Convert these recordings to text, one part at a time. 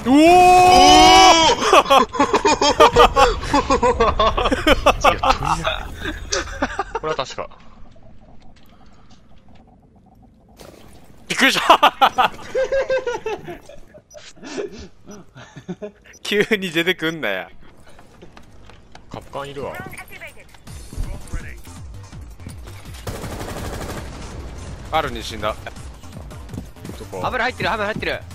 おおこれは確か。 びっくりした急に出てくんなや。 カプカンいるわ。 あるに死んだ。 どこ？ 油入ってる、油入ってる。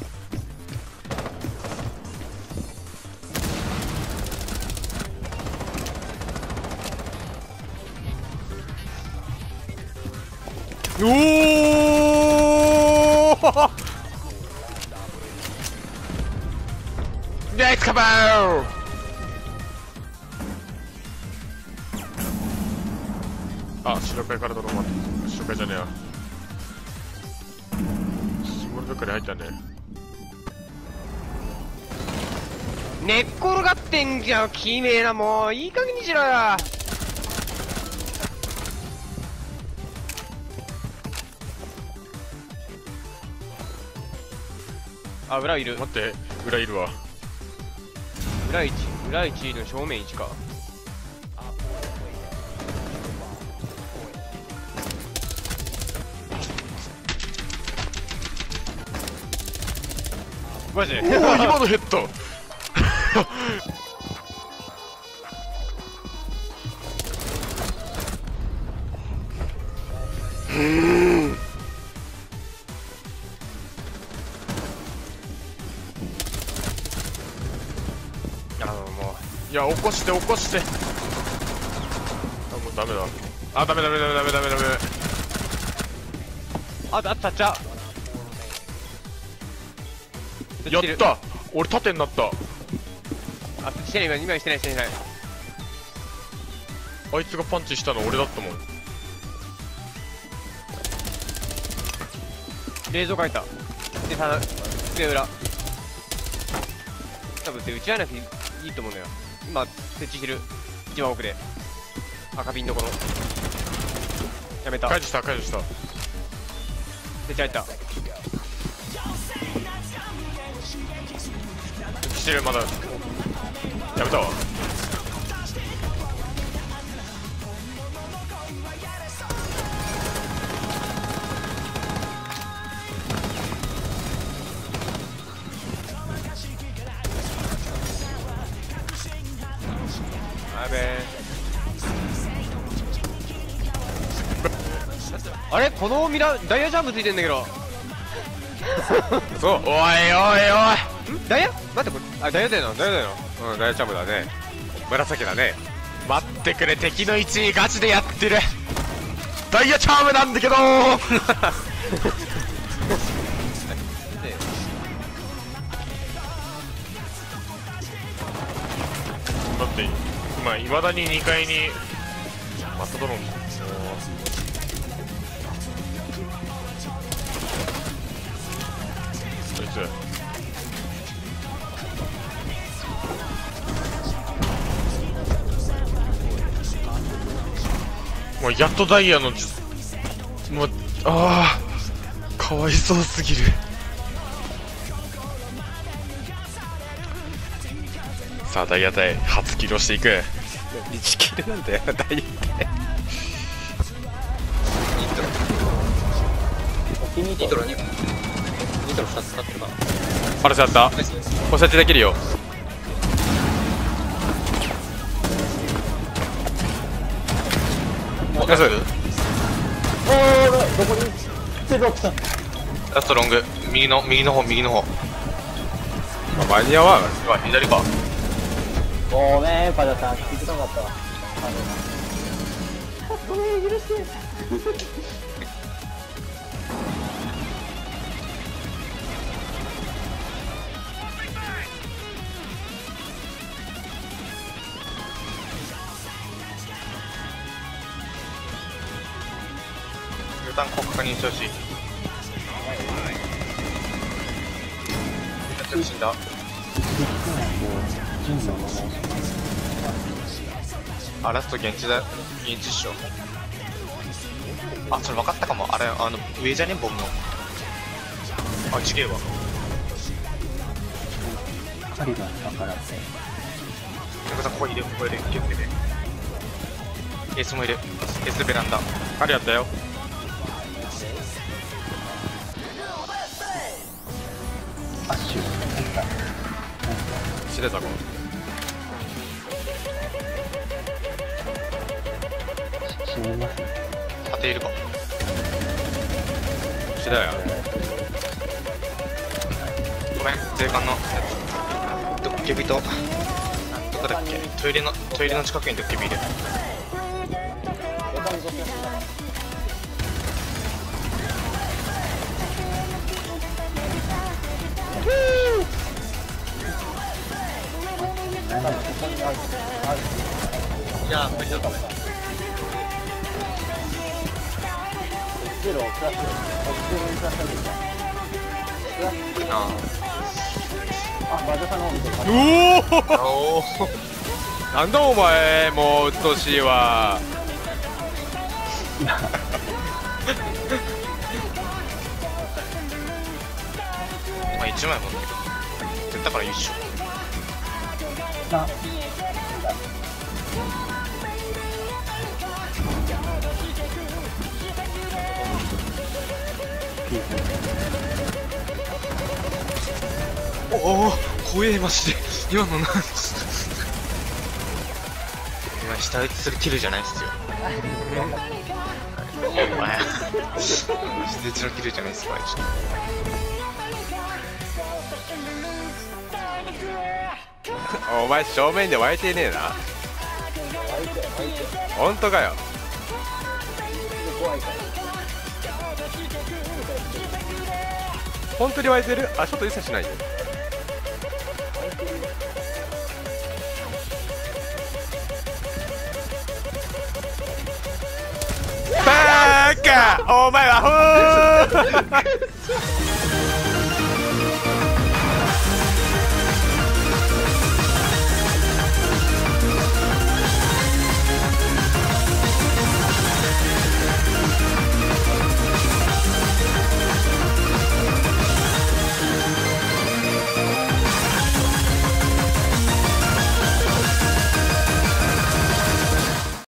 おおナイスカバー。あ、白海からドローン待って。白海じゃねえや。シンボルベッカに入ったね。 寝っ転がってんじゃん、きめえな、もういい加減にしろよ。あ、裏いる。 待って、裏いるわ。 裏1の正面1か。マジでおお、今のヘッドもいや、起こして起こして。あ、もうダメだ。あ、ダメ。 う、あったっちゃやった。俺縦になった。 あ、してない、今してない。 あいつがパンチしたの俺だったもん。 冷蔵庫入った。で、机裏。多分、打ち合わなくていいと思うのよ。今、設置してる。一番奥で。赤ピンのこの。やめた。 解除した。 設置入った。 してる、まだ。やめたわ。 やべえ。あれこのダイヤジャンプついてんだけど。 そう。 おい。 ダイヤ待って、これ、あ、ダイヤだよな。 うん、ダイヤチャムだね。紫だね。 待ってくれ、敵の1位ガチでやってる。ダイヤチャームなんだけどだって今いまだに2階にマットドローンこいつもうやっとダイヤのもうかわいそうすぎる。さあダイヤ隊初キルをしていく。 1キルなんだよ、ダイヤって。 ニトロ2つ使ってるか。 パルスやった。これ設置できるよ。ナイス。 どこにセブロックさん。 ラストロング、右の方。 間に合わん。 左か。 ごめんパジャさん、気づかなかったわ。ごめん、許して。 ルタン国確認してほしい。死んだ。あ、ラスト現地っしょ。あ、それ分かったかも。あれ、上じゃねボムの。あ、ちげえわ。 カリバンわからんね。 中さんここいる、ここいる、気をつけて。エースもいる。エースベランダ。 あれやったよ。 アッシュなんか死ねたこ死にますね。 縦いるか。 死だよ。 ごめん、税関のやつ。ドッケビと、どこだっけ、トイレの近くにドッケビいる。いやー、無理だったね。なあ。 おおおー。 なんだお前、もううっとうしいわ。 まあ1枚持ってる。絶対から優勝。 あ、 おお、怖え、マジで。今のなん今、下打ちするキルじゃないっすよ。お前、下打ちのキルじゃないっす、これ。 お前正面で湧いてねえな。本当かよ。本当に湧いてる？あ、ちょっと一切しないよ。バーカ！お前はほー